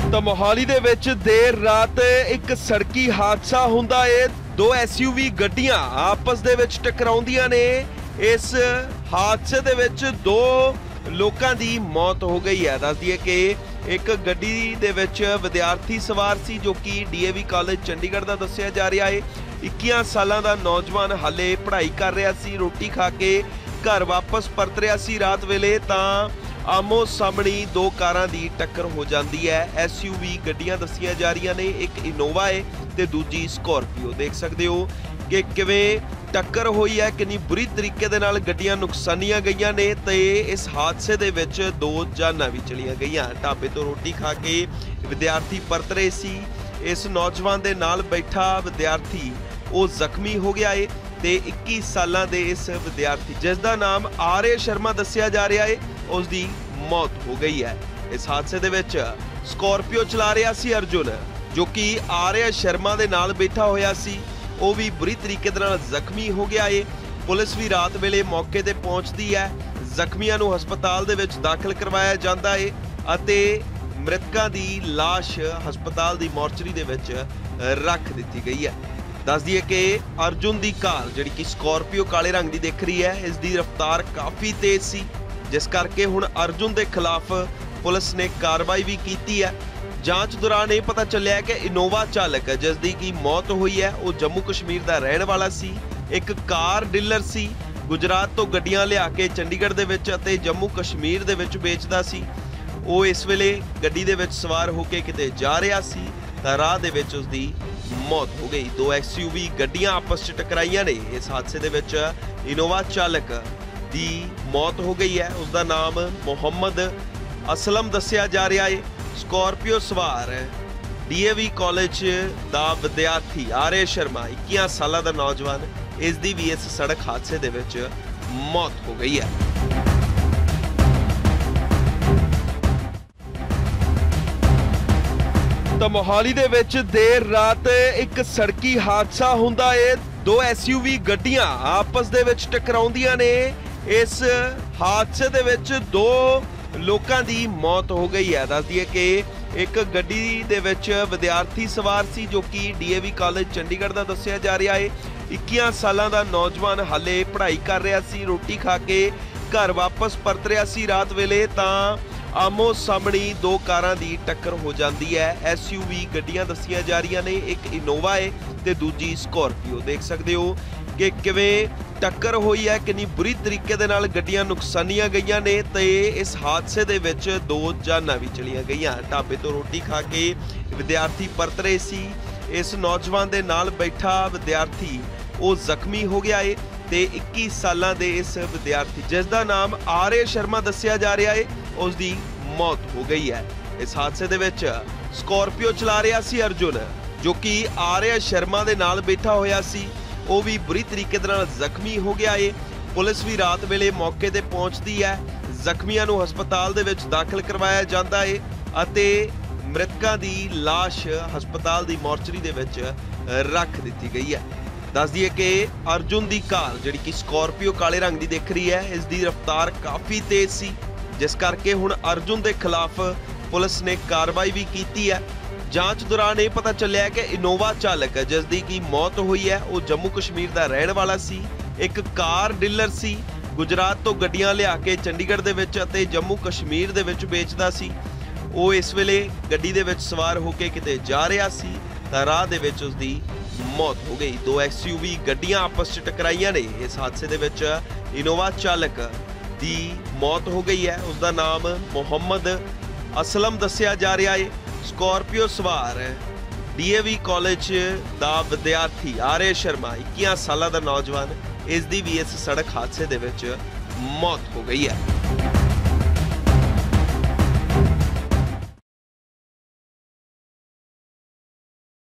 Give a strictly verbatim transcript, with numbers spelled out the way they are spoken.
ਤਾਂ ਮੋਹਾਲੀ ਦੇ ਵਿੱਚ ਦੇਰ ਰਾਤ ਇੱਕ ਸੜਕੀ ਹਾਦਸਾ ਹੁੰਦਾ ਏ। ਦੋ ਐਸਯੂਵੀ ਗੱਡੀਆਂ ਆਪਸ ਦੇ ਵਿੱਚ ਟਕਰਾਉਂਦੀਆਂ ਨੇ। ਇਸ ਹਾਦਸੇ ਦੇ ਵਿੱਚ ਦੋ ਲੋਕਾਂ ਦੀ ਮੌਤ ਹੋ ਗਈ ਹੈ। ਦੱਸ ਦਈਏ ਕਿ ਇੱਕ ਗੱਡੀ ਦੇ ਵਿੱਚ ਵਿਦਿਆਰਥੀ ਸਵਾਰ ਸੀ ਜੋ ਕਿ ਡੀਏਵੀ ਕਾਲਜ ਚੰਡੀਗੜ੍ਹ ਦਾ ਦੱਸਿਆ ਜਾ ਰਿਹਾ ਹੈ। ਇੱਕੀ ਸਾਲਾਂ ਦਾ ਨੌਜਵਾਨ ਹਾਲੇ ਪੜ੍ਹਾਈ ਕਰ ਰਿਹਾ ਸੀ, ਰੋਟੀ ਖਾ ਕੇ ਘਰ ਵਾਪਸ ਪਰਤ ਰਿਹਾ ਸੀ ਰਾਤ ਵੇਲੇ ਤਾਂ ਆਮੋ ਸਾਹਮਣੀ ਦੋ ਕਾਰਾਂ ਦੀ ਟੱਕਰ ਹੋ ਜਾਂਦੀ ਹੈ। ਐਸਯੂਵੀ ਗੱਡੀਆਂ ਦੱਸੀਆਂ ਜਾ ਰਹੀਆਂ ਨੇ, ਇੱਕ ਇਨੋਵਾ ਹੈ ਤੇ ਦੂਜੀ ਸਕੋਰਪੀਓ। ਦੇਖ ਸਕਦੇ ਹੋ ਕਿ ਕਿਵੇਂ ਟੱਕਰ ਹੋਈ ਹੈ, ਕਿੰਨੀ ਬੁਰੀ ਤਰੀਕੇ ਦੇ ਨਾਲ ਗੱਡੀਆਂ ਨੁਕਸਾਨੀਆਂ ਗਈਆਂ ਨੇ ਤੇ ਇਸ ਹਾਦਸੇ ਦੇ ਵਿੱਚ ਦੋ ਜਾਨਾਂ ਵੀ ਚਲੀਆਂ ਗਈਆਂ। ਢਾਬੇ ਤੋਂ ਰੋਟੀ ਖਾ ਕੇ ਵਿਦਿਆਰਥੀ ਪਰਤ ਰਹੇ ਸੀ। ਇਸ ਨੌਜਵਾਨ ਦੇ ਨਾਲ ਬੈਠਾ ਵਿਦਿਆਰਥੀ ਉਹ ਜ਼ਖਮੀ ਹੋ ਗਿਆ ਹੈ ਤੇ ਇੱਕੀ ਸਾਲਾਂ ਦੇ ਇਸ ਵਿਦਿਆਰਥੀ ਜਿਸ ਦਾ ਨਾਮ ਆਰਿਆ ਸ਼ਰਮਾ ਦੱਸਿਆ ਜਾ ਰਿਹਾ ਹੈ ਉਸ ਦੀ ਮੌਤ ਹੋ ਗਈ ਹੈ। ਇਸ ਹਾਦਸੇ ਦੇ ਵਿੱਚ ਸਕੋਰਪੀਓ ਚਲਾ ਰਿਹਾ ਸੀ ਅਰਜੁਨ ਜੋ ਕਿ ਆਰਿਆ ਸ਼ਰਮਾ ਦੇ ਨਾਲ ਬੈਠਾ ਹੋਇਆ ਸੀ, ਉਹ ਵੀ ਬੁਰੀ ਤਰੀਕੇ ਦੇ ਨਾਲ ਜ਼ਖਮੀ ਹੋ ਗਿਆ ਹੈ। ਪੁਲਿਸ ਵੀ ਰਾਤ ਵੇਲੇ ਮੌਕੇ ਤੇ ਪਹੁੰਚਦੀ ਹੈ। ਜ਼ਖਮੀਆਂ ਨੂੰ ਹਸਪਤਾਲ ਦੇ ਵਿੱਚ ਦਾਖਲ ਕਰਵਾਇਆ ਜਾਂਦਾ ਹੈ ਅਤੇ ਮ੍ਰਿਤਕਾਂ ਦੀ ਲਾਸ਼ ਹਸਪਤਾਲ ਦੀ ਮੋਰਚਰੀ ਦੇ ਵਿੱਚ ਰੱਖ ਦਿੱਤੀ ਗਈ ਹੈ। ਦੱਸ ਦਈਏ ਕਿ ਅਰਜੁਨ ਦੀ ਕਾਰ ਜਿਹੜੀ ਕਿ ਸਕੋਰਪੀਓ ਕਾਲੇ ਰੰਗ ਦੀ ਦਿਖ ਰਹੀ ਹੈ, ਇਸ ਦੀ ਰਫ਼ਤਾਰ ਕਾਫੀ ਤੇਜ਼ ਸੀ ਜਿਸ ਕਰਕੇ ਹੁਣ ਅਰਜੁਨ ਦੇ ਖਿਲਾਫ ਪੁਲਿਸ ਨੇ ਕਾਰਵਾਈ ਵੀ ਕੀਤੀ ਹੈ। ਜਾਂਚ ਦੌਰਾਨ ਇਹ ਪਤਾ ਚੱਲਿਆ ਕਿ ਇਨੋਵਾ ਚਾਲਕ ਜਿਸ ਦੀ ਕੀ ਮੌਤ ਹੋਈ ਹੈ ਉਹ ਜੰਮੂ ਕਸ਼ਮੀਰ ਦਾ ਰਹਿਣ ਵਾਲਾ ਸੀ। ਇੱਕ ਕਾਰ ਡੀਲਰ ਸੀ, ਗੁਜਰਾਤ ਤੋਂ ਗੱਡੀਆਂ ਲਿਆ ਕੇ ਚੰਡੀਗੜ੍ਹ ਦੇ ਵਿੱਚ ਅਤੇ ਜੰਮੂ ਕਸ਼ਮੀਰ ਦੇ ਵਿੱਚ ਵੇਚਦਾ ਸੀ। ਉਹ ਇਸ ਵੇਲੇ ਗੱਡੀ ਦੇ ਵਿੱਚ ਸਵਾਰ ਹੋ ਕੇ ਕਿਤੇ ਜਾ ਰਿਹਾ ਸੀ ਤਾਂ ਰਾਹ ਦੇ ਵਿੱਚ ਉਸ ਦੀ ਮੌਤ ਹੋ ਗਈ। ਦੋ ਐਸਯੂਵੀ ਗੱਡੀਆਂ ਆਪਸ 'ਚ ਟਕਰਾਈਆਂ ਨੇ। ਇਸ ਹਾਦਸੇ ਦੇ ਵਿੱਚ ਇਨੋਵਾ ਚਾਲਕ ਦੀ ਮੌਤ ਹੋ ਗਈ ਹੈ, ਉਸ ਦਾ ਨਾਮ ਮੁਹੰਮਦ ਅਸਲਮ ਦੱਸਿਆ ਜਾ ਰਿਹਾ ਹੈ। ਸਕੋਰਪੀਓ ਸਵਾਰ ਡੀਏਵੀ ਕਾਲਜ ਦਾ ਵਿਦਿਆਰਥੀ ਆਰਿਆ ਸ਼ਰਮਾ ਇੱਕੀ ਸਾਲਾਂ ਦਾ ਨੌਜਵਾਨ, ਇਸ ਦੀ ਵੀ ਇਸ ਸੜਕ ਹਾਦਸੇ ਦੇ ਵਿੱਚ ਮੌਤ ਹੋ ਗਈ ਹੈ। ਤਾਂ ਮੋਹਾਲੀ ਦੇ ਵਿੱਚ ਦੇਰ ਰਾਤ ਇੱਕ ਸੜਕੀ ਹਾਦਸਾ ਹੁੰਦਾ ਏ। ਦੋ ਐਸਯੂਵੀ ਗੱਡੀਆਂ ਆਪਸ ਦੇ ਵਿੱਚ ਟਕਰਾਉਂਦੀਆਂ ਨੇ। ਇਸ ਹਾਦਸੇ ਦੇ ਵਿੱਚ ਦੋ ਲੋਕਾਂ ਦੀ ਮੌਤ ਹੋ ਗਈ ਹੈ। ਦੱਸ ਦਈਏ ਕਿ ਇੱਕ ਗੱਡੀ ਦੇ ਵਿੱਚ ਵਿਦਿਆਰਥੀ ਸਵਾਰ ਸੀ ਜੋ ਕਿ ਡੀਏਵੀ ਕਾਲਜ ਚੰਡੀਗੜ੍ਹ ਦਾ ਦੱਸਿਆ ਜਾ ਰਿਹਾ ਹੈ। ਇੱਕੀ ਸਾਲਾਂ ਦਾ ਨੌਜਵਾਨ ਹਾਲੇ ਪੜ੍ਹਾਈ ਕਰ ਰਿਹਾ ਸੀ, ਰੋਟੀ ਖਾ ਕੇ ਘਰ ਵਾਪਸ ਪਰਤ ਰਿਹਾ ਸੀ ਰਾਤ ਵੇਲੇ ਤਾਂ ਆਮੋ ਸਾਹਮਣੀ ਦੋ ਕਾਰਾਂ ਦੀ ਟੱਕਰ ਹੋ ਜਾਂਦੀ ਹੈ। ਐਸਯੂਵੀ ਗੱਡੀਆਂ ਦੱਸੀਆਂ ਜਾ ਰਹੀਆਂ ਨੇ, ਇੱਕ ਇਨੋਵਾ ਹੈ ਤੇ ਦੂਜੀ ਸਕੋਰਪੀਓ। ਦੇਖ ਸਕਦੇ ਹੋ ਕਿ ਕਿਵੇਂ ਟੱਕਰ ਹੋਈ ਹੈ, ਕਿੰਨੀ ਬੁਰੀ ਤਰੀਕੇ ਦੇ ਨਾਲ ਗੱਡੀਆਂ ਨੁਕਸਾਨੀਆਂ ਗਈਆਂ ਨੇ ਤੇ ਇਸ ਹਾਦਸੇ ਦੇ ਵਿੱਚ ਦੋ ਜਾਨਾਂ ਵੀ ਚਲੀਆਂ ਗਈਆਂ। ਢਾਬੇ ਤੋਂ ਰੋਟੀ ਖਾ ਕੇ ਵਿਦਿਆਰਥੀ ਪਰਤ ਰਹੇ ਸੀ। ਇਸ ਨੌਜਵਾਨ ਦੇ ਨਾਲ ਬੈਠਾ ਵਿਦਿਆਰਥੀ ਉਹ ਜ਼ਖਮੀ ਹੋ ਗਿਆ ਹੈ ਤੇ ਇੱਕੀ ਸਾਲਾਂ ਦੇ ਇਸ ਵਿਦਿਆਰਥੀ ਜਿਸ ਦਾ ਨਾਮ ਆਰਿਆ ਸ਼ਰਮਾ ਦੱਸਿਆ ਜਾ ਰਿਹਾ ਹੈ ਉਸ ਦੀ ਮੌਤ ਹੋ ਗਈ ਹੈ। ਇਸ ਹਾਦਸੇ ਦੇ ਵਿੱਚ ਸਕੋਰਪੀਓ ਚਲਾ ਰਿਹਾ ਸੀ ਅਰਜੁਨ ਜੋ ਕਿ ਆਰਿਆ ਸ਼ਰਮਾ ਦੇ ਨਾਲ ਬੈਠਾ ਹੋਇਆ ਸੀ, ਉਹ ਵੀ ਬੁਰੀ ਤਰੀਕੇ ਦੇ ਨਾਲ ਜ਼ਖਮੀ ਹੋ ਗਿਆ ਹੈ। ਪੁਲਿਸ ਵੀ ਰਾਤ ਵੇਲੇ ਮੌਕੇ ਤੇ ਪਹੁੰਚਦੀ ਹੈ। ਜ਼ਖਮੀਆਂ ਨੂੰ ਹਸਪਤਾਲ ਦੇ ਵਿੱਚ ਦਾਖਲ ਕਰਵਾਇਆ ਜਾਂਦਾ ਹੈ ਅਤੇ ਮ੍ਰਿਤਕਾਂ ਦੀ ਲਾਸ਼ ਹਸਪਤਾਲ ਦੀ ਮੋਰਚਰੀ ਦੇ ਵਿੱਚ ਰੱਖ ਦਿੱਤੀ ਗਈ ਹੈ। ਦੱਸ ਦਈਏ ਕਿ ਅਰਜੁਨ ਦੀ ਕਾਰ ਜਿਹੜੀ ਕਿ ਸਕੋਰਪੀਓ ਕਾਲੇ ਰੰਗ ਦੀ ਦਿਖ ਰਹੀ ਹੈ, ਇਸ ਦੀ ਰਫ਼ਤਾਰ ਕਾਫੀ ਤੇਜ਼ ਸੀ ਜਿਸ ਕਰਕੇ ਹੁਣ ਅਰਜੁਨ ਦੇ ਖਿਲਾਫ ਪੁਲਿਸ ਨੇ ਕਾਰਵਾਈ ਵੀ ਕੀਤੀ ਹੈ। ਜਾਂਚ ਦੌਰਾਨ ਇਹ ਪਤਾ ਚੱਲਿਆ ਕਿ ਇਨੋਵਾ ਚਾਲਕ ਜਿਸ ਦੀ ਕੀ ਮੌਤ ਹੋਈ ਹੈ ਉਹ ਜੰਮੂ ਕਸ਼ਮੀਰ ਦਾ ਰਹਿਣ ਵਾਲਾ ਸੀ। ਇੱਕ ਕਾਰ ਡੀਲਰ ਸੀ, ਗੁਜਰਾਤ ਤੋਂ ਗੱਡੀਆਂ ਲਿਆ ਕੇ ਚੰਡੀਗੜ੍ਹ ਦੇ ਵਿੱਚ ਅਤੇ ਜੰਮੂ ਕਸ਼ਮੀਰ ਦੇ ਵਿੱਚ ਵੇਚਦਾ ਸੀ। ਉਹ ਇਸ ਵੇਲੇ ਗੱਡੀ ਦੇ ਵਿੱਚ ਸਵਾਰ ਹੋ ਕੇ ਕਿਤੇ ਜਾ ਰਿਹਾ ਸੀ ਤਾਂ ਰਾਹ ਦੇ ਵਿੱਚ ਉਸ ਦੀ ਮੌਤ ਹੋ ਗਈ। ਦੋ ਐਸਯੂਵੀ ਗੱਡੀਆਂ ਆਪਸ 'ਚ ਟਕਰਾਈਆਂ ਨੇ। ਇਸ ਹਾਦਸੇ ਦੇ ਵਿੱਚ ਇਨੋਵਾ ਚਾਲਕ ਦੀ ਮੌਤ ਹੋ ਗਈ ਹੈ, ਉਸ ਦਾ ਨਾਮ ਮੁਹੰਮਦ ਅਸਲਮ ਦੱਸਿਆ ਜਾ ਰਿਹਾ ਹੈ। ਸਕੋਰਪੀਓ ਸਵਾਰ ਡੀਏਵੀ ਕਾਲਜ ਦਾ ਵਿਦਿਆਰਥੀ ਆਰਿਆ ਸ਼ਰਮਾ ਇੱਕੀ ਸਾਲਾਂ ਦਾ ਨੌਜਵਾਨ, ਇਸ ਦੀ ਵੀ ਇਸ ਸੜਕ ਹਾਦਸੇ ਦੇ ਵਿੱਚ ਮੌਤ ਹੋ ਗਈ ਹੈ।